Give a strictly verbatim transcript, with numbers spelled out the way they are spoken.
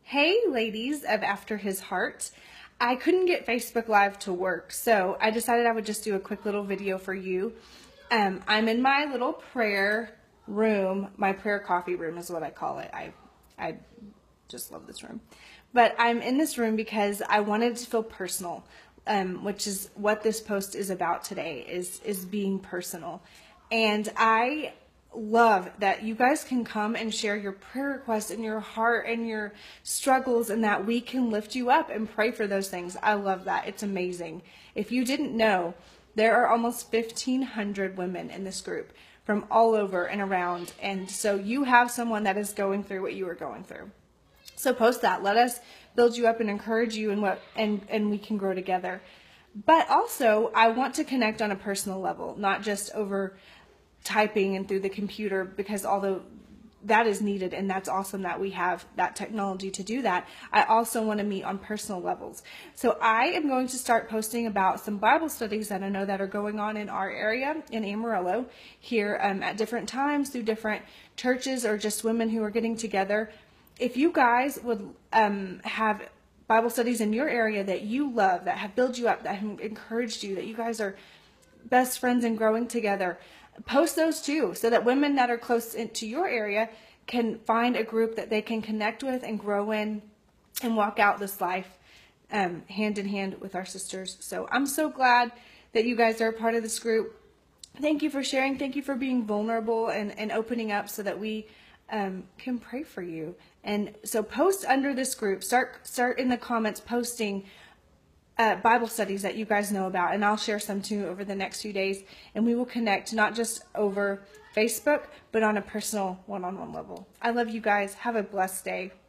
Hey ladies of After His Heart. I couldn't get Facebook Live to work, so I decided I would just do a quick little video for you. Um, I'm in my little prayer room. My prayer coffee room is what I call it. I, I just love this room. But I'm in this room because I wanted to feel personal, um, which is what this post is about today, is, is being personal. And I love that you guys can come and share your prayer requests and your heart and your struggles, and that we can lift you up and pray for those things. I love that. It's amazing. If you didn't know, there are almost fifteen hundred women in this group from all over and around. And so you have someone that is going through what you are going through. So post that. Let us build you up and encourage you, and what and and we can grow together. But also, I want to connect on a personal level, not just over typing and through the computer, because although that is needed and that's awesome that we have that technology to do that, I also want to meet on personal levels. So I am going to start posting about some Bible studies that I know that are going on in our area in Amarillo here um, at different times through different churches or just women who are getting together. If you guys would um, have Bible studies in your area that you love, that have built you up, that have encouraged you, that you guys are best friends and growing together, post those too, so that women that are close to your area can find a group that they can connect with and grow in and walk out this life um, hand in hand with our sisters. So I'm so glad that you guys are a part of this group. Thank you for sharing. Thank you for being vulnerable and, and opening up so that we um, can pray for you. And so post under this group. Start, start in the comments posting Uh, Bible studies that you guys know about, and I'll share some too over the next few days, and we will connect not just over Facebook, but on a personal one-on-one level. I love you guys. Have a blessed day.